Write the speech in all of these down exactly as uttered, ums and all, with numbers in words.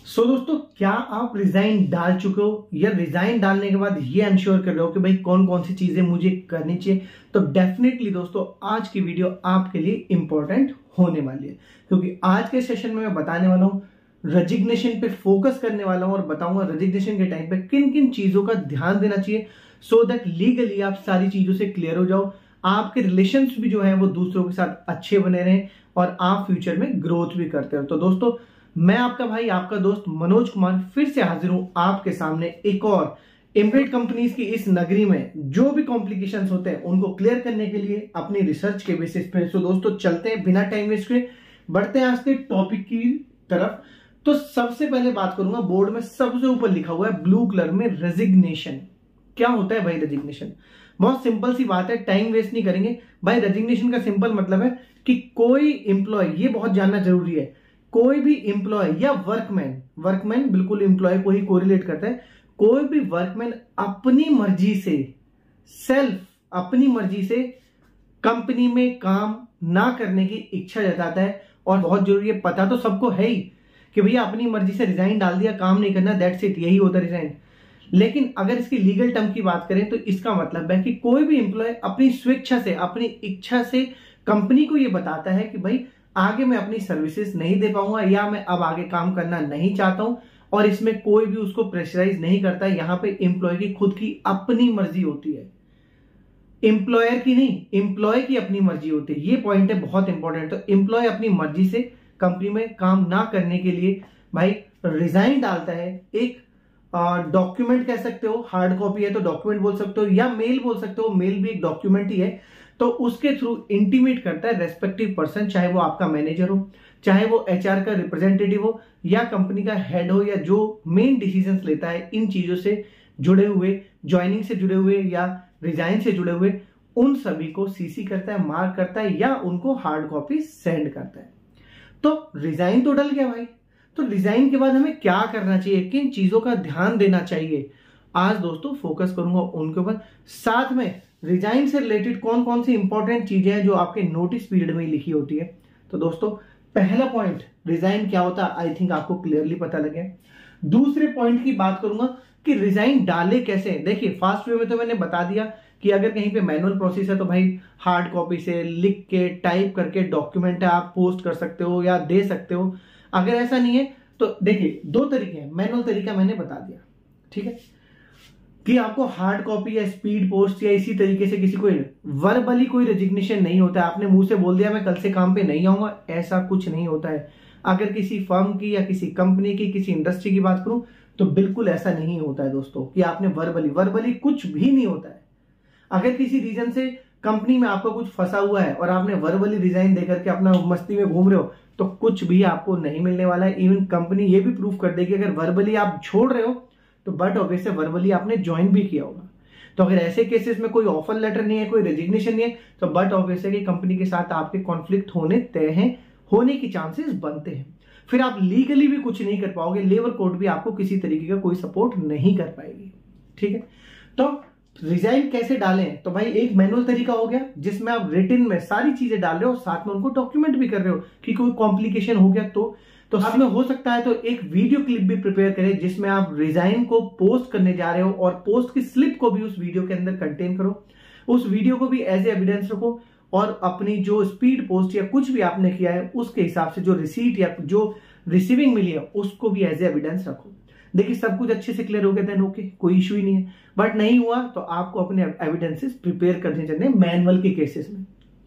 सो so, दोस्तों क्या आप रिजाइन डाल चुके हो या रिजाइन डालने के बाद ये अनश्योर कर रहे हो कि भाई कौन कौन सी चीजें मुझे करनी चाहिए, तो डेफिनेटली दोस्तों आज की वीडियो आपके लिए इंपॉर्टेंट होने वाली है, क्योंकि आज के सेशन में मैं बताने वाला हूं, रेजिग्नेशन पे फोकस करने वाला हूं और बताऊंगा रेजिग्नेशन के टाइम पे किन किन चीजों का ध्यान देना चाहिए सो दैट लीगली आप सारी चीजों से क्लियर हो जाओ, आपके रिलेशंस भी जो है वो दूसरों के साथ अच्छे बने रहें और आप फ्यूचर में ग्रोथ भी करते हो। तो दोस्तों मैं आपका भाई आपका दोस्त मनोज कुमार फिर से हाजिर हूं आपके सामने एक और एम्बेड कंपनीज की इस नगरी में जो भी कॉम्प्लिकेशंस होते हैं उनको क्लियर करने के लिए अपनी रिसर्च के बेसिस पे। सो दोस्तों चलते हैं बिना टाइम वेस्ट के, बढ़ते हैं आज के टॉपिक की तरफ। तो सबसे पहले बात करूंगा, बोर्ड में सबसे ऊपर लिखा हुआ है ब्लू कलर में रेजिग्नेशन। क्या होता है भाई रेजिग्नेशन? बहुत सिंपल सी बात है, टाइम वेस्ट नहीं करेंगे भाई। रेजिग्नेशन का सिंपल मतलब है कि कोई एम्प्लॉय, ये बहुत जानना जरूरी है, कोई भी एम्प्लॉय या वर्कमैन, वर्कमैन बिल्कुल एम्प्लॉय को ही कोरिलेट करता है, कोई भी वर्कमैन अपनी मर्जी से, सेल्फ अपनी मर्जी से कंपनी में काम ना करने की इच्छा जताता है। और बहुत जरूरी है, पता तो सबको है ही कि भैया अपनी मर्जी से रिजाइन डाल दिया, काम नहीं करना, दैट्स इट, यही होता है रिजाइन। लेकिन अगर इसकी लीगल टर्म की बात करें तो इसका मतलब है कि कोई भी एम्प्लॉय अपनी स्वेच्छा से, अपनी इच्छा से कंपनी को यह बताता है कि भाई आगे मैं अपनी सर्विसेज नहीं दे पाऊंगा या मैं अब आगे काम करना नहीं चाहता हूं, और इसमें कोई भी उसको प्रेशराइज नहीं करता है। यहां पे एम्प्लॉय की खुद की अपनी मर्जी होती है, एम्प्लॉयर की नहीं, एम्प्लॉय की अपनी मर्जी होती है। ये पॉइंट है बहुत इंपॉर्टेंट। तो एम्प्लॉय अपनी मर्जी से कंपनी में काम ना करने के लिए भाई रिजाइन डालता है। एक डॉक्यूमेंट कह सकते हो, हार्ड कॉपी है तो डॉक्यूमेंट बोल सकते हो, या मेल बोल सकते हो, मेल भी एक डॉक्यूमेंट ही है। तो उसके थ्रू इंटीमेट करता है रेस्पेक्टिव पर्सन, चाहे वो आपका मैनेजर हो, चाहे वो एचआर का रिप्रेजेंटेटिव हो, या कंपनी का हेड हो, या जो मेन डिसीजंस लेता है इन चीजों से जुड़े हुए, ज्वाइनिंग से जुड़े हुए या रिजाइन से जुड़े हुए, उन सभी को सीसी करता है, मार्क करता है, या उनको हार्ड कॉपी सेंड करता है। तो रिजाइन तो डल गया भाई। तो रिजाइन के बाद हमें क्या करना चाहिए, किन चीजों का ध्यान देना चाहिए, आज दोस्तों फोकस करूंगा उनके ऊपर। साथ में रिजाइन से रिलेटेड कौन कौन सी इंपॉर्टेंट चीजें हैं जो आपके नोटिस पीरियड में लिखी होती है। तो दोस्तों पहला पॉइंट, रिजाइन क्या होता है, आई थिंक आपको क्लियरली पता लगे। दूसरे पॉइंट की बात करूंगा कि रिजाइन डाले कैसे। देखिए फास्ट वे में तो मैंने बता दिया कि अगर कहीं पे मैनुअल प्रोसेस है तो भाई हार्ड कॉपी से लिख के टाइप करके डॉक्यूमेंट है आप पोस्ट कर सकते हो या दे सकते हो। अगर ऐसा नहीं है तो देखिए दो तरीके हैं, मैनुअल तरीका मैंने बता दिया, ठीक है, कि आपको हार्ड कॉपी या स्पीड पोस्ट या इसी तरीके से किसी को वर्बली कोई रेजिग्नेशन नहीं होता है। आपने मुंह से बोल दिया मैं कल से काम पे नहीं आऊंगा, ऐसा कुछ नहीं होता है। अगर किसी फर्म की या किसी कंपनी की, किसी इंडस्ट्री की बात करूं तो बिल्कुल ऐसा नहीं होता है दोस्तों कि आपने वर्बली, वर्बली कुछ भी नहीं होता है। अगर किसी रीजन से कंपनी में आपको कुछ फंसा हुआ है और आपने वर्बली रिजाइन देकर के अपना मस्ती में घूम रहे हो तो कुछ भी आपको नहीं मिलने वाला है। इवन कंपनी ये भी प्रूफ कर देगी अगर वर्बली आप छोड़ रहे हो तो बट ऑब्वियस वर्बली आपने ज्वाइन भी किया होगा। तो अगर ऐसे केसेस में कोई ऑफर लेटर नहीं है, कोई रेजिग्नेशन नहीं है, तो बट ऑब्वियस है कि कंपनी के साथ आपके कॉन्फ्लिक्ट होने तय हैं, होने की चांसेस बनते हैं। फिर आप लीगली भी कुछ नहीं कर पाओगे, लेबर कोर्ट भी आपको किसी तरीके का कोई सपोर्ट नहीं कर पाएगी, ठीक है। तो रिजाइन कैसे डालें, तो भाई एक मैनुअल तरीका हो गया जिसमें आप रिटन में सारी चीजें डाल रहे हो, साथ में उनको डॉक्यूमेंट भी कर रहे हो कि कोई कॉम्प्लिकेशन हो गया तो तो साथ में हो सकता है तो एक वीडियो क्लिप भी प्रिपेयर करें जिसमें आप रिजाइन को पोस्ट करने जा रहे हो और पोस्ट की स्लिप को भी उस वीडियो के अंदर कंटेन करो। उस वीडियो को भी एज ए एविडेंस रखो और अपनी जो स्पीड पोस्ट या कुछ भी आपने किया है उसके हिसाब से जो रिसीट या जो रिसीविंग मिली है उसको भी एज ए एविडेंस रखो। देखिए सब कुछ अच्छे से क्लियर हो गया देन ओके, कोई इश्यू ही नहीं है। बट नहीं हुआ तो आपको अपने एविडेंसेस प्रिपेयर करने चाहिए मैनुअल के केसेस में।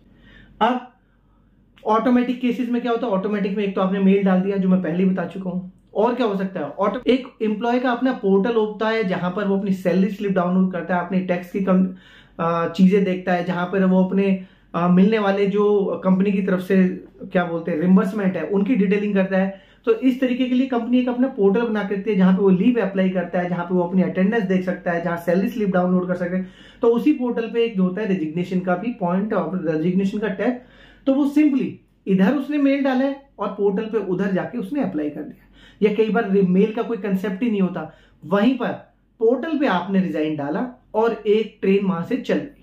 अब ऑटोमेटिक केसेस में क्या होता है, ऑटोमेटिक में एक तो आपने मेल डाल दिया जो मैं पहले ही बता चुका हूं, और क्या हो सकता है, ऑटो एक एम्प्लॉय का अपना पोर्टल होता है जहां पर वो अपनी सैलरी स्लिप डाउनलोड करता है, अपनी टैक्स की कम चीजें देखता है, जहां पर वो अपने आ, मिलने वाले जो कंपनी की तरफ से क्या बोलते हैं रिम्बर्समेंट है उनकी डिटेलिंग करता है। तो इस तरीके के लिए कंपनी एक अपना पोर्टल बना करती है जहां पे वो लीव अप्लाई करता है, जहां पे वो अपनी अटेंडेंस देख सकता है, जहां सैलरी स्लिप डाउनलोड कर सकते हैं। तो उसी पोर्टल पे एक जो होता है रेजिग्नेशन का भी पॉइंट और रेजिग्नेशन का टैग, तो वो सिंपली इधर उसने मेल डाला है और पोर्टल पे उधर जाके उसने अप्लाई कर दिया। या कई बार मेल का कोई कंसेप्ट ही नहीं होता, वहीं पर पोर्टल पे आपने रिजाइन डाला और एक ट्रेन वहां से चल गई।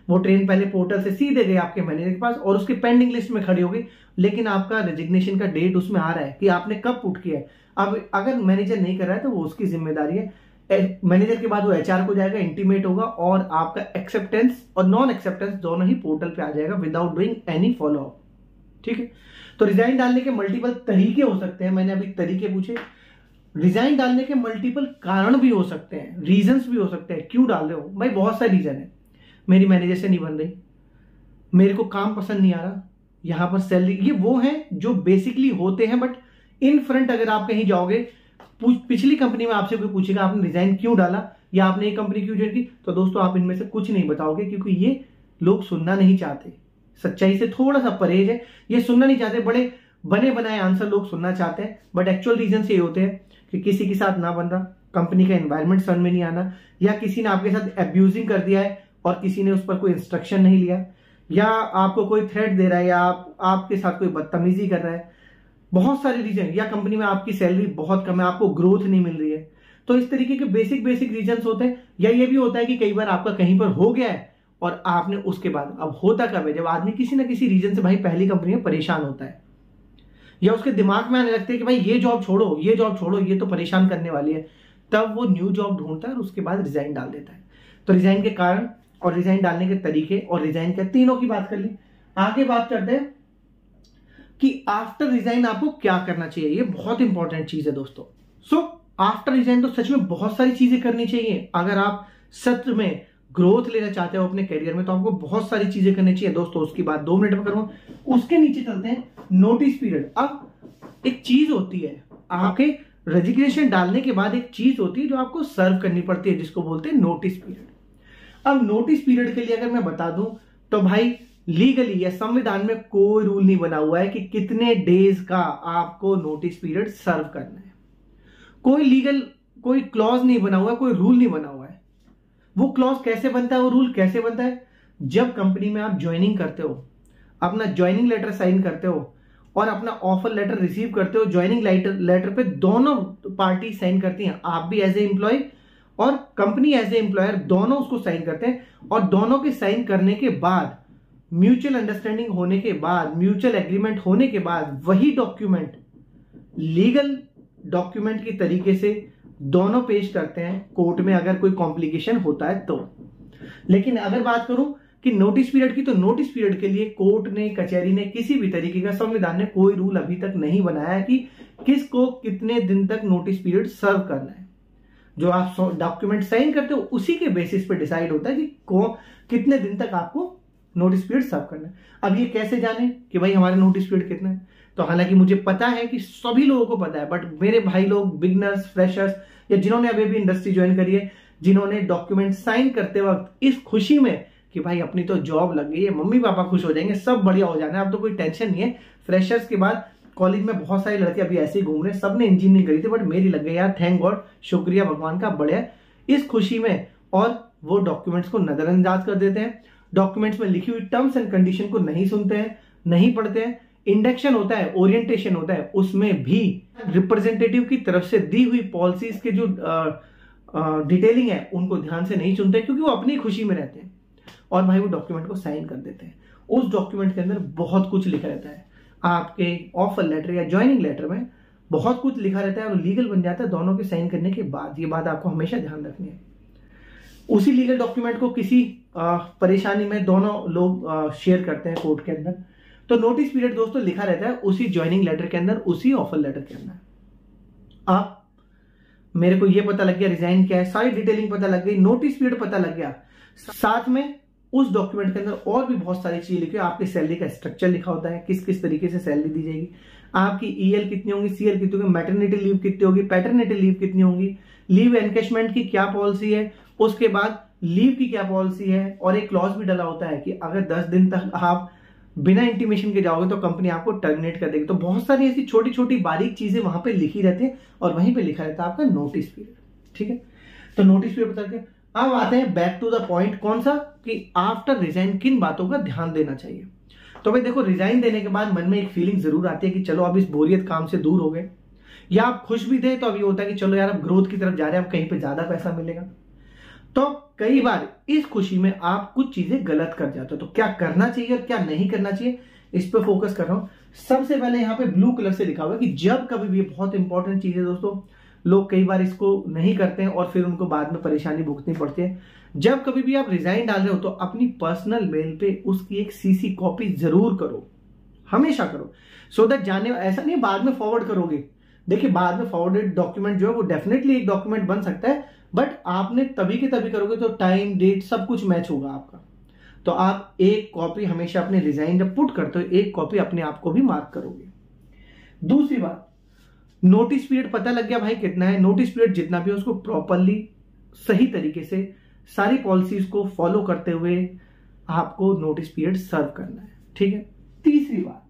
वो ट्रेन पहले पोर्टल से सीधे गई आपके मैनेजर के पास और उसकी पेंडिंग लिस्ट में खड़ी हो गई, लेकिन आपका रेजिग्नेशन का डेट उसमें आ रहा है कि आपने कब पुट किया है। अब अगर मैनेजर नहीं कर रहा है तो वो उसकी जिम्मेदारी है। मैनेजर के बाद वो एचआर को जाएगा, इंटीमेट होगा और आपका एक्सेप्टेंस और नॉन एक्सेप्टेंस दोनों ही पोर्टल पे आ जाएगा without doing any follow up. ठीक है, तो रिजाइन डालने के मल्टीपल तरीके हो सकते हैं, मैंने अभी तरीके पूछे। रिजाइन डालने के मल्टीपल कारण भी हो सकते हैं, रीजंस भी हो सकते हैं। क्यों डाल रहे हो भाई? बहुत सारे रीजन है। मेरी मैनेजर से नहीं बन रही, मेरे को काम पसंद नहीं आ रहा, यहां पर सैलरी, ये वो है जो बेसिकली होते हैं। बट इन फ्रंट अगर आप कहीं जाओगे, पिछली कंपनी में आपसे कोई पूछेगा आपने रिजाइन क्यों डाला या आपने एक कंपनी क्यों ज्वाइन की, तो दोस्तों आप इनमें से कुछ नहीं बताओगे, क्योंकि ये लोग सुनना नहीं चाहते। सच्चाई से थोड़ा सा परहेज है, ये सुनना नहीं चाहते। बड़े बने बनाए आंसर लोग सुनना चाहते हैं, बट एक्चुअल रीजन ये होते हैं कि किसी के साथ ना बन रहा, कंपनी का एनवायरमेंट समझ में नहीं आना, या किसी ने आपके साथ एब्यूजिंग कर दिया है और किसी ने उस पर कोई इंस्ट्रक्शन नहीं लिया, या आपको कोई थ्रेट दे रहा है, या आप आपके साथ कोई बदतमीजी कर रहा है। बहुत सारे रीजन, या कंपनी में आपकी सैलरी बहुत कम है, आपको ग्रोथ नहीं मिल रही है। तो इस तरीके के बेसिक बेसिक रीजन होते हैं। या ये भी होता है कि कई बार आपका कहीं पर हो गया है और आपने उसके बाद, अब होता कब है, जब आदमी किसी ना किसी रीजन से भाई पहली कंपनी में परेशान होता है, या उसके दिमाग में आने लगते हैं कि भाई ये जॉब छोड़ो, ये जॉब छोड़ो, ये तो परेशान करने वाली है, तब वो न्यू जॉब ढूंढता है और उसके बाद रिजाइन डाल देता है। तो रिजाइन के कारण और रिजाइन डालने के तरीके और रिजाइन के तीनों की बात कर ली। आगे बात करते हैं कि आफ्टर रिजाइन आपको क्या करना चाहिए। ये बहुत इंपॉर्टेंट चीज है दोस्तों। सो आफ्टर रिजाइन तो सच में बहुत सारी चीजें करनी चाहिए। अगर आप सत्र में ग्रोथ लेना चाहते हो अपने करियर में, तो आपको बहुत सारी चीजें करनी चाहिए दोस्तों। उसकी बात दो मिनट में करूंगा। उसके नीचे चलते हैं नोटिस पीरियड। अब एक चीज होती है, आपके रेजिग्नेशन डालने के बाद एक चीज होती है जो आपको सर्व करनी पड़ती है, जिसको बोलते हैं नोटिस पीरियड। अब नोटिस पीरियड के लिए अगर मैं बता दूं तो भाई लीगली या संविधान में कोई रूल नहीं बना हुआ है कि कितने डेज का आपको नोटिस पीरियड सर्व करना है। कोई लीगल कोई क्लॉज नहीं बना हुआ है, कोई रूल नहीं बना हुआ है। वो क्लॉज कैसे बनता है, वो रूल कैसे बनता है? जब कंपनी में आप ज्वाइनिंग करते हो, अपना ज्वाइनिंग लेटर साइन करते हो और अपना ऑफर लेटर रिसीव करते हो, ज्वाइनिंग लेटर लेटर पे दोनों पार्टी साइन करती हैं, आप भी एज ए एम्प्लॉय और कंपनी एज ए एम्प्लॉयर, दोनों उसको साइन करते हैं। और दोनों के साइन करने के बाद, म्यूचुअल अंडरस्टैंडिंग होने के बाद, म्यूचुअल एग्रीमेंट होने के बाद, वही डॉक्यूमेंट लीगल डॉक्यूमेंट की तरीके से दोनों पेश करते हैं कोर्ट में, अगर कोई कॉम्प्लिकेशन होता है तो। लेकिन अगर बात करूं कि नोटिस पीरियड की, तो नोटिस पीरियड के लिए कोर्ट ने, कचहरी ने, किसी भी तरीके का, संविधान ने कोई रूल अभी तक नहीं बनाया कि किसको कितने दिन तक नोटिस पीरियड सर्व करना है। जो आप डॉक्यूमेंट साइन करते हो उसी के बेसिस पे डिसाइड होता है कि को कितने दिन तक आपको नोटिस पीरियड सर्व करना है। अब ये कैसे जाने कि भाई हमारा नोटिस पीरियड कितना है? तो हालांकि मुझे पता है कि सभी लोगों को पता है, बट मेरे भाई लोग, बिगनर्स, फ्रेशर्स, या जिन्होंने अभी भी इंडस्ट्री ज्वाइन करी है, जिन्होंने डॉक्यूमेंट साइन करते वक्त इस खुशी में कि भाई अपनी तो जॉब लग गई है, मम्मी पापा खुश हो जाएंगे, सब बढ़िया हो जाना है, अब तो कोई टेंशन नहीं है। फ्रेशर्स के बाद कॉलेज में बहुत सारे लड़के अभी ऐसे ही घूम रहे हैं, सबने इंजीनियरिंग करी थी बट मेरी लग गई यार, थैंक गॉड, शुक्रिया भगवान का, बढ़िया। इस खुशी में और वो डॉक्यूमेंट्स को नजरअंदाज कर देते हैं, डॉक्यूमेंट्स में लिखी हुई टर्म्स एंड कंडीशन को नहीं सुनते हैं, नहीं पढ़ते हैं। इंडक्शन होता है, ओरिएंटेशन होता है, उसमें भी रिप्रेजेंटेटिव की तरफ से दी हुई पॉलिसीज के जो डिटेलिंग है उनको ध्यान से नहीं सुनते, क्योंकि वो अपनी खुशी में रहते हैं। और भाई वो डॉक्यूमेंट को साइन कर देते हैं। उस डॉक्यूमेंट के अंदर बहुत कुछ लिखा रहता है, आपके ऑफर लेटर या ज्वाइनिंग लेटर में बहुत कुछ लिखा रहता है और लीगल बन जाता है दोनों के साइन करने के बाद। ये बात आपको हमेशा ध्यान रखनी है। उसी लीगल डॉक्यूमेंट को किसी आ, परेशानी में दोनों लोग शेयर करते हैं कोर्ट के अंदर। तो नोटिस पीरियड दोस्तों लिखा रहता है उसी ज्वाइनिंग लेटर के अंदर, उसी ऑफर लेटर के अंदर। आप मेरे को ये पता लग गया रिजाइन क्या है, सारी डिटेलिंग पता लग गई, नोटिस पीरियड पता लग गया, साथ में उस डॉक्यूमेंट के अंदर और भी बहुत सारी चीजें लिखी। आपके सैलरी का स्ट्रक्चर लिखा होता है, किस किस तरीके से सैलरी दी जाएगी, आपकी ईएल कितनी होगी, सीएल कितनी होगी, मैटरनिटी लीव कितनी होगी, पैटर्निटी लीव कितनी होगी, लीव एनकैशमेंट की क्या पॉलिसी है, उसके बाद लीव की क्या पॉलिसी है। और एक क्लॉज भी डला होता है कि अगर दस दिन तक आप बिना इंटीमेशन के जाओगे तो कंपनी आपको टर्मिनेट कर देगी। तो बहुत सारी ऐसी छोटी छोटी बारीक चीजें वहां पे लिखी रहती है और वहीं पे लिखा रहता है आपका नोटिस पीरियड। ठीक है, तो नोटिस पीरियड बता के अब आते हैं बैक टू द पॉइंट। कौन सा? कि आफ्टर रिजाइन किन बातों का ध्यान देना चाहिए। तो भाई देखो, रिजाइन देने के बाद मन में एक फीलिंग जरूर आती है कि चलो अब इस बोरियत काम से दूर हो गए, या आप खुश भी थे तो अभी होता है कि चलो यार अब ग्रोथ की तरफ जा रहे हैं, अब कहीं पे ज्यादा पैसा मिलेगा। तो कई बार इस खुशी में आप कुछ चीजें गलत कर जाते हो, तो क्या करना चाहिए और क्या नहीं करना चाहिए, इस पे फोकस कर रहा हूं। सबसे पहले यहाँ पे ब्लू कलर से लिखा हुआ है कि जब कभी भी, बहुत इंपॉर्टेंट चीज है दोस्तों, लोग कई बार इसको नहीं करते हैं और फिर उनको बाद में परेशानी भुगतनी पड़ती है। जब कभी भी आप रिजाइन डाल रहे हो तो अपनी पर्सनल मेल पे उसकी एक सीसी कॉपी जरूर करो, हमेशा करो, सो दैट जाने, ऐसा नहीं बाद में फॉरवर्ड करोगे। देखिए बाद में फॉरवर्डेड डॉक्यूमेंट जो है वो डेफिनेटली एक डॉक्यूमेंट बन सकता है, बट आपने तभी के तभी करोगे तो टाइम डेट सब कुछ मैच होगा आपका। तो आप एक कॉपी हमेशा अपने रिजाइन जब पुट करते हो, एक कॉपी अपने आप को भी मार्क करोगे। दूसरी बात, नोटिस पीरियड पता लग गया भाई कितना है, नोटिस पीरियड जितना भी है उसको प्रॉपरली सही तरीके से सारी पॉलिसीज को फॉलो करते हुए आपको नोटिस पीरियड सर्व करना है, ठीक है। तीसरी बात,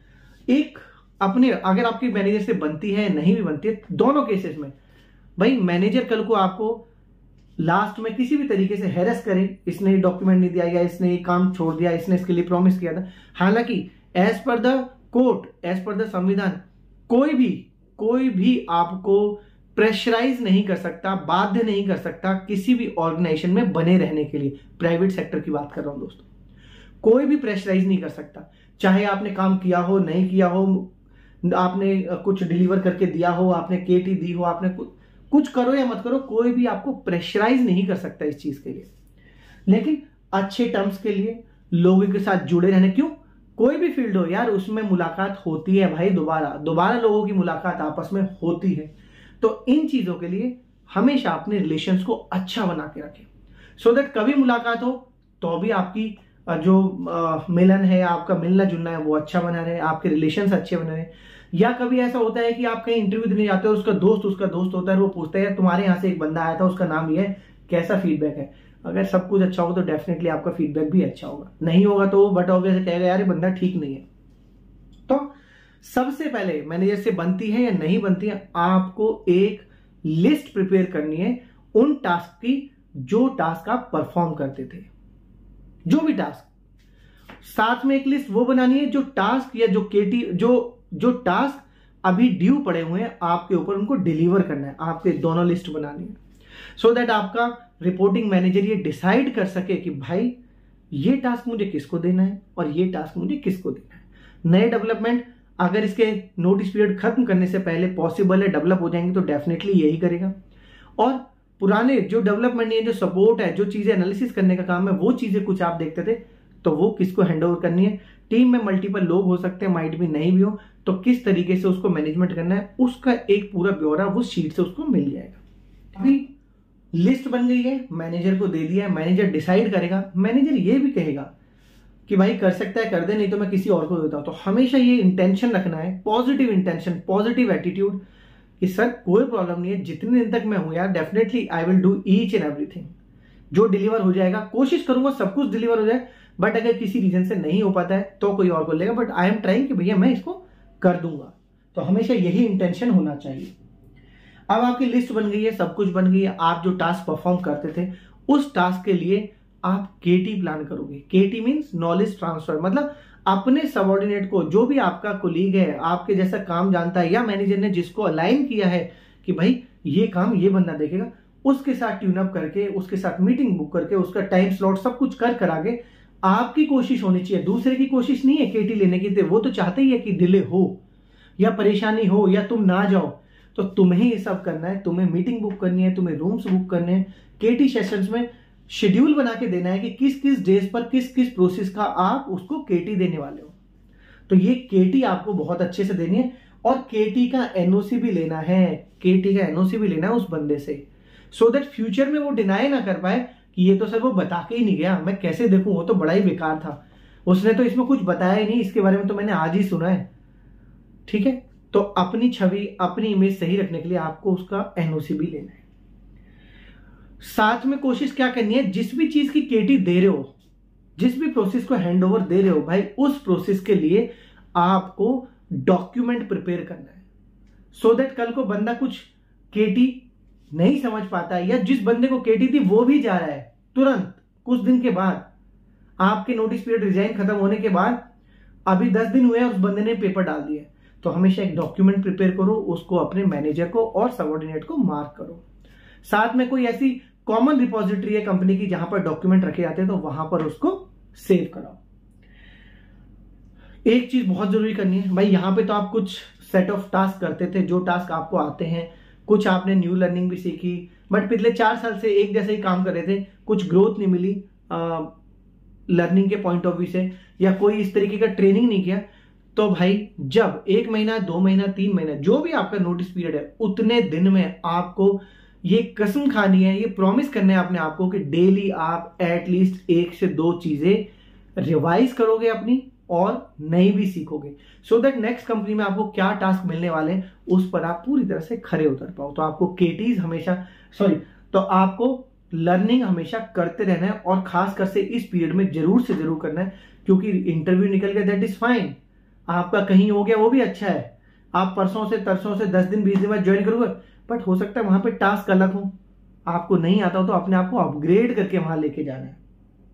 एक अपने, अगर आपकी मैनेजर से बनती है नहीं भी बनती है, दोनों केसेस में भाई मैनेजर कल को आपको लास्ट में किसी भी तरीके से हैरेस करे, इसने डॉक्यूमेंट नहीं दिया या इसने काम छोड़ दिया, इसने इसके लिए प्रॉमिस किया था, हालांकि as per the court, as per the संविधान, कोई भी कोई भी आपको प्रेशराइज नहीं कर सकता, बाध्य नहीं कर सकता किसी भी ऑर्गेनाइजेशन में बने रहने के लिए। प्राइवेट सेक्टर की बात कर रहा हूं दोस्तों, कोई भी प्रेशराइज नहीं कर सकता, चाहे आपने काम किया हो नहीं किया हो, आपने कुछ डिलीवर करके दिया हो, आपने केटी दी हो, आपने कुछ कुछ करो या मत करो, कोई भी आपको प्रेशराइज नहीं कर सकता इस चीज के लिए। लेकिन अच्छे टर्म्स के लिए लोगों के साथ जुड़े रहने, क्यों, कोई भी फील्ड हो यार उसमें मुलाकात होती है भाई, दोबारा दोबारा लोगों की मुलाकात आपस में होती है। तो इन चीजों के लिए हमेशा अपने रिलेशंस को अच्छा बना के रखें, सो दैट कभी मुलाकात हो तो भी आपकी जो आ, मिलन है, आपका मिलना जुलना है वो अच्छा बना रहे, आपके रिलेशंस अच्छे बने रहे। या कभी ऐसा होता है कि आप कहीं इंटरव्यू देने जाते हो, उसका दोस्त उसका दोस्त होता है, वो पूछता है तुम्हारे यहाँ से एक बंदा आया था, उसका नाम ये है, कैसा फीडबैक है। अगर सब कुछ अच्छा होगा तो डेफिनेटली आपका फीडबैक भी अच्छा होगा, नहीं होगा तो बट ऑब्वियस कहेगा यार ये बंदा ठीक नहीं है। तो सबसे पहले मैनेजर से बनती है या नहीं बनती है, आपको एक लिस्ट प्रिपेयर करनी है उन टास्क की जो टास्क आप परफॉर्म करते थे, जो भी टास्क, साथ में एक लिस्ट वो बनानी है जो टास्क या जो केटी जो जो टास्क अभी ड्यू पड़े हुए हैं आपके ऊपर, उनको डिलीवर करना है, आपके दोनों लिस्ट बनानी है, सो दैट आपका रिपोर्टिंग मैनेजर ये डिसाइड कर सके कि भाई ये टास्क मुझे किसको देना है और ये टास्क मुझे किसको देना है। नए डेवलपमेंट अगर इसके नोटिस पीरियड खत्म करने से पहले पॉसिबल है डेवलप हो जाएंगे तो डेफिनेटली यही करेगा, और पुराने जो डेवलपमेंट है, जो सपोर्ट है, जो चीजें एनालिसिस करने का काम है, वो चीजें कुछ आप देखते थे तो वो किसको हैंड ओवर करनी है। टीम में मल्टीपल लोग हो सकते हैं, माइट भी नहीं भी हो, तो किस तरीके से उसको मैनेजमेंट करना है उसका एक पूरा ब्यौरा वो शीट से उसको मिल जाएगा। अभी लिस्ट बन गई है, मैनेजर को दे दिया है, मैनेजर डिसाइड करेगा, मैनेजर ये भी कहेगा कि भाई कर सकता है कर दे, नहीं तो मैं किसी और को देता हूं। तो हमेशा ये इंटेंशन रखना है, पॉजिटिव इंटेंशन, पॉजिटिव एटीट्यूड कि सर कोई प्रॉब्लम नहीं है, जितने दिन तक मैं हूं यार definitely I will do each and everything, जो डिलीवर हो जाएगा कोशिश करूंगा सब कुछ डिलीवर हो जाए, बट अगर किसी रीजन से नहीं हो पाता है तो कोई और को लेगा, बट आई एम ट्राइंग कि भैया मैं इसको कर दूंगा। तो हमेशा यही इंटेंशन होना चाहिए। अब आपकी लिस्ट बन गई है, सब कुछ बन गई है, आप जो टास्क परफॉर्म करते थे उस टास्क के लिए आप केटी प्लान करोगे। केटी मींस नॉलेज ट्रांसफर, मतलब अपने सबऑर्डिनेट को, जो भी आपका कोलीग है, आपके जैसा काम जानता है, या मैनेजर ने जिसको अलाइन किया है कि भाई ये काम ये बंदा देखेगा, उसके साथ ट्यून अप करके, उसके साथ मीटिंग बुक करके, उसका टाइम स्लॉट सब कुछ कर कर आगे आपकी कोशिश होनी चाहिए, दूसरे की कोशिश नहीं है केटी लेने की। वो तो चाहते ही है कि डिले हो या परेशानी हो या तुम ना जाओ, तो तुम्हें ये सब करना है, तुम्हें मीटिंग बुक करनी है, तुम्हें रूम्स बुक करने हैं, केटी सेशंस में शेड्यूल बना के देना है कि किस किस डेज पर किस किस प्रोसेस का आप उसको केटी देने वाले हो। तो ये केटी आपको बहुत अच्छे से देनी है, और केटी का एनओसी भी लेना है, केटी का एनओसी भी लेना है उस बंदे से, सो दैट फ्यूचर में वो डिनाई ना कर पाए कि ये तो सर वो बता के ही नहीं गया, मैं कैसे देखूं, वो तो बड़ा ही बेकार था, उसने तो इसमें कुछ बताया ही नहीं, इसके बारे में तो मैंने आज ही सुना है। ठीक है, तो अपनी छवि, अपनी इमेज सही रखने के लिए आपको उसका एनओसी भी लेना है। साथ में कोशिश क्या करनी है, जिस भी चीज की केटी दे रहे हो, जिस भी प्रोसेस को हैंड ओवर दे रहे हो भाई, उस प्रोसेस के लिए आपको डॉक्यूमेंट प्रिपेयर करना है, सो दैट कल को बंदा कुछ केटी नहीं समझ पाता है, या जिस बंदे को केटी थी वो भी जा रहा है तुरंत कुछ दिन के बाद, आपके नोटिस पीरियड रिजाइन खत्म होने के बाद अभी दस दिन हुए उस बंदे ने पेपर डाल दिया, तो हमेशा एक डॉक्यूमेंट प्रिपेयर करो, उसको अपने मैनेजर को और सबऑर्डिनेट को मार्क करो। साथ में कोई ऐसी कॉमन रिपोजिटरी है कंपनी की जहां पर डॉक्यूमेंट रखे जाते हैं, तो वहां पर उसको सेव कराओ। एक चीज बहुत जरूरी करनी है भाई, यहां पे तो आप कुछ सेट ऑफ टास्क करते थे, जो टास्क आपको आते हैं, कुछ आपने न्यू लर्निंग भी सीखी, बट पिछले चार साल से एक जैसे ही काम कर रहे थे, कुछ ग्रोथ नहीं मिली लर्निंग के पॉइंट ऑफ व्यू से, या कोई इस तरीके का ट्रेनिंग नहीं किया, तो भाई जब एक महीना, दो महीना, तीन महीना, जो भी आपका नोटिस पीरियड है, उतने दिन में आपको ये कसम खानी है, ये प्रॉमिस करना है अपने आप को कि डेली आप एटलीस्ट एक से दो चीजें रिवाइज करोगे अपनी, और नई भी सीखोगे, सो दैट नेक्स्ट कंपनी में आपको क्या टास्क मिलने वाले हैं उस पर आप पूरी तरह से खरे उतर पाओ। तो आपको केटीज हमेशा सॉरी तो आपको लर्निंग हमेशा करते रहना है, और खासकर से इस पीरियड में जरूर से जरूर करना है, क्योंकि इंटरव्यू निकल गया दैट इज फाइन, आपका कहीं हो गया वो भी अच्छा है, आप परसों से तरसों से दस दिन बीस दिन बाद ज्वाइन करोगे, बट हो सकता है वहां पे टास्क अलग हो, आपको नहीं आता हो, तो अपने आप को अपग्रेड करके वहां लेके जाना है।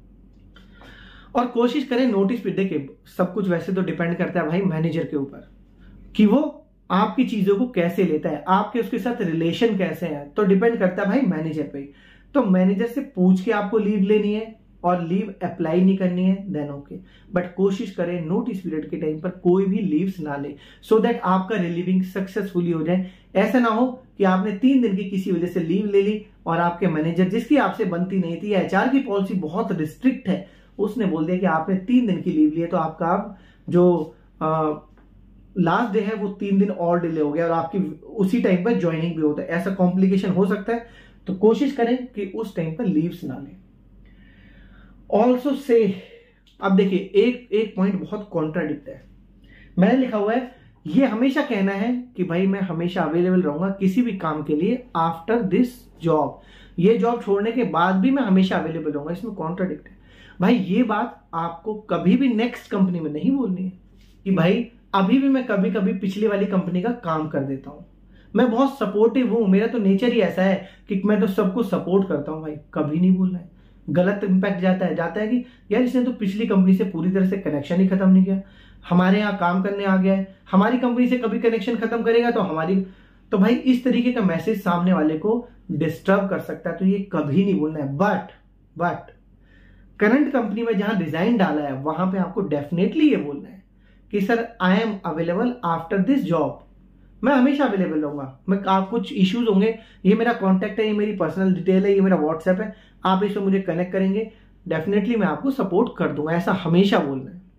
और कोशिश करें नोटिस पे, देखिए सब कुछ वैसे तो डिपेंड करता है भाई मैनेजर के ऊपर कि वो आपकी चीजों को कैसे लेता है, आपके उसके साथ रिलेशन कैसे है, तो डिपेंड करता है भाई मैनेजर पे। तो मैनेजर से पूछ के आपको लीव लेनी है और लीव अप्लाई नहीं करनी है, देन ओके, बट कोशिश करें नोटिस पीरियड के टाइम पर कोई भी लीव्स ना ले, सो दैट आपका रिलीविंग सक्सेसफुली हो जाए। ऐसा ना हो कि आपने तीन दिन की किसी वजह से लीव ले ली और आपके मैनेजर, जिसकी आपसे बनती नहीं थी, एचआर की पॉलिसी बहुत रिस्ट्रिक्ट है, उसने बोल दिया कि आपने तीन दिन की लीव ली है, तो आपका अब जो लास्ट डे है वो तीन दिन और डिले हो गया, और आपकी उसी टाइम पर ज्वाइनिंग भी होता है, ऐसा कॉम्प्लिकेशन हो सकता है। तो कोशिश करें कि उस टाइम पर लीव्स ना लें। ऑल्सो से, अब देखिए एक एक पॉइंट बहुत कॉन्ट्राडिक्ट है, मैंने लिखा हुआ है ये हमेशा कहना है कि भाई मैं हमेशा अवेलेबल रहूंगा किसी भी काम के लिए आफ्टर दिस जॉब, ये जॉब छोड़ने के बाद भी मैं हमेशा अवेलेबल रहूंगा, इसमें कॉन्ट्राडिक्ट है भाई। ये बात आपको कभी भी नेक्स्ट कंपनी में नहीं बोलनी है कि भाई अभी भी मैं कभी कभी पिछली वाली कंपनी का काम कर देता हूं, मैं बहुत सपोर्टिव हूं, मेरा तो नेचर ही ऐसा है कि मैं तो सबको सपोर्ट करता हूं, भाई कभी नहीं बोलना है। गलत इंपैक्ट जाता है जाता है कि यार इसने तो पिछली कंपनी से पूरी तरह से कनेक्शन ही खत्म नहीं किया, हमारे यहाँ काम करने आ गया है, हमारी कंपनी से कभी कनेक्शन खत्म करेगा तो हमारी, तो भाई इस तरीके का मैसेज सामने वाले को डिस्टर्ब कर सकता है, तो ये कभी नहीं बोलना है। बट बट करंट कंपनी में जहां डिजाइन डाला है वहां पे आपको डेफिनेटली ये बोलना है कि sir I am available after this job, मैं हमेशा अवेलेबल रहूंगा, मैं आप कुछ इश्यूज होंगे, ये मेरा कॉन्टैक्ट है, ये मेरी पर्सनल डिटेल है, ये मेरा व्हाट्सएप है, आप इसमें मुझे कनेक्ट करेंगे, डेफिनेटली मैं आपको सपोर्ट कर दूंगा, ऐसा हमेशा बोलना है।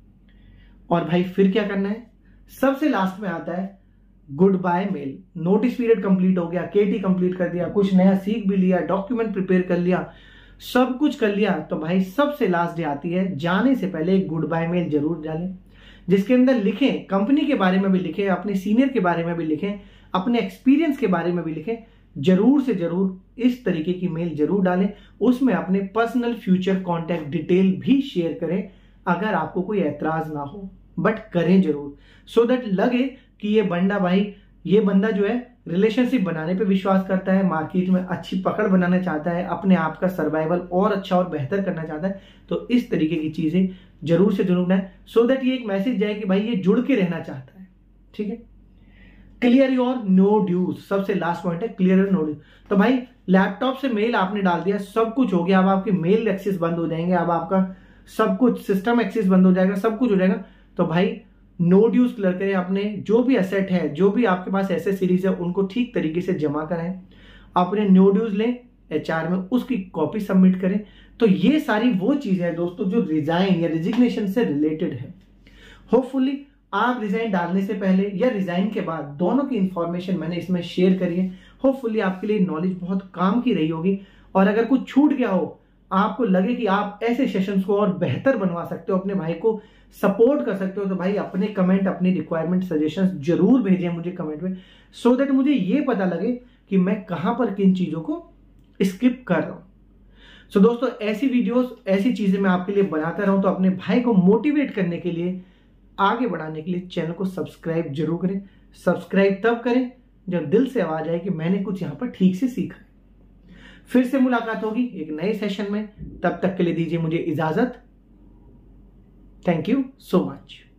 और भाई फिर क्या करना है, सबसे लास्ट में आता है good bye mail. Notice period complete हो गया, केटी कंप्लीट कर दिया, कुछ नया सीख भी लिया, डॉक्यूमेंट प्रिपेयर कर लिया, सब कुछ कर लिया, तो भाई सबसे लास्ट डे आती है, जाने से पहले एक गुड बाय मेल जरूर डालें, जिसके अंदर लिखें, कंपनी के बारे में भी लिखें, अपने सीनियर के बारे में भी लिखें, अपने एक्सपीरियंस के बारे में भी लिखें, जरूर से जरूर इस तरीके की मेल जरूर डालें, उसमें अपने पर्सनल फ्यूचर कॉन्टैक्ट डिटेल भी शेयर करें, अगर आपको कोई ऐतराज ना हो, बट करें जरूर, सो दैट लगे कि ये बंदा भाई ये बंदा जो है रिलेशनशिप बनाने पे विश्वास करता है, मार्केट में अच्छी पकड़ बनाना चाहता है, अपने आप का सर्वाइवल और अच्छा और बेहतर करना चाहता है, तो इस तरीके की चीजें जरूर से जरूर बनाए, सो दैट ये एक मैसेज जाए कि भाई ये जुड़ के रहना चाहता है। ठीक है, क्लियर योर नो ड्यूज, सबसे लास्ट पॉइंट है क्लियर योर नो ड्यूज। तो भाई लैपटॉप से मेल आपने डाल दिया, सब कुछ हो गया, अब आपके मेल एक्सेस बंद हो जाएंगे, अब आपका सब कुछ सिस्टम एक्सेस बंद हो जाएगा, सब कुछ हो जाएगा, तो भाई नो ड्यूज क्लियर करें, अपने जो भी एसेट है, जो भी आपके पास एसेट सीरीज है, उनको ठीक तरीके से जमा कराएं, अपने नो ड्यूज लें, एचआर में उसकी कॉपी सबमिट करें। तो ये सारी वो चीजें हैं दोस्तों जो रिजाइन या रेजिग्नेशन से रिलेटेड है। होपफुली आप रिजाइन डालने से पहले या रिजाइन के बाद दोनों की इंफॉर्मेशन मैंने इसमें शेयर करी है, होपफुली आपके लिए नॉलेज बहुत काम की रही होगी। और अगर कुछ छूट गया हो, आपको लगे कि आप ऐसे सेशंस को और बेहतर बनवा सकते हो, अपने भाई को सपोर्ट कर सकते हो, तो भाई अपने कमेंट, अपनी रिक्वायरमेंट, सजेशंस जरूर भेजें मुझे कमेंट में, सो दैट मुझे ये पता लगे कि मैं कहां पर किन चीजों को स्किप कर रहा हूं। सो so, दोस्तों ऐसी वीडियोस, ऐसी चीजें मैं आपके लिए बनाता रहूं, तो अपने भाई को मोटिवेट करने के लिए, आगे बढ़ाने के लिए चैनल को सब्सक्राइब जरूर करें। सब्सक्राइब तब करें जब दिल से आवाज आए कि मैंने कुछ यहां पर ठीक से सीखा। फिर से मुलाकात होगी एक नए सेशन में, तब तक के लिए दीजिए मुझे इजाजत। Thank you so much.